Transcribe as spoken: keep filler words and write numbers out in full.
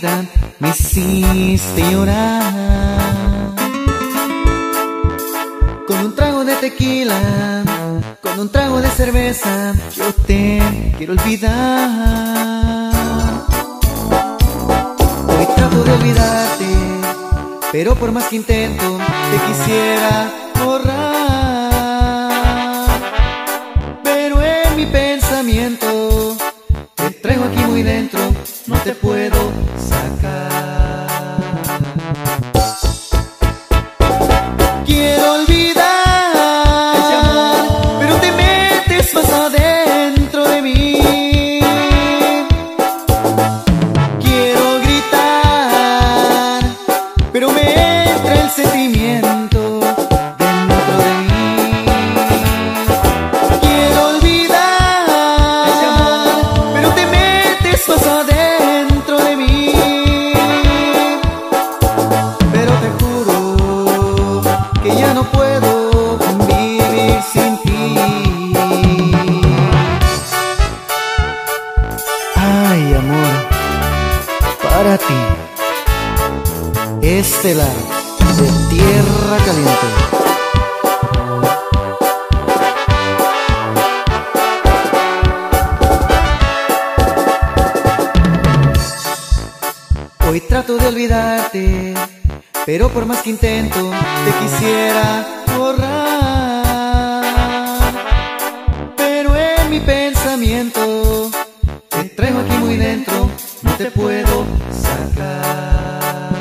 herida me hiciste llorar. Con un trago de tequila, con un trago de cerveza, yo te quiero olvidar. Hoy trato de olvidarte, pero por más que intento, te quisiera borrar. Pero en mi pensamiento, te traigo aquí muy dentro, no te puedo sacar. Quiero olvidar, pero te metes más adentro de mí. Quiero gritar, pero me entra el sentimiento dentro de mí. Quiero olvidar, pero te metes más adentro de mí. Pero te juro que ya no puedo vivir sin ti. Ay, amor, para ti, Estelar de Tierra Caliente. Hoy trato de olvidarte, pero por más que intento, te quisiera borrar. Pero en mi pensamiento, te traigo aquí muy dentro, no te puedo sacar.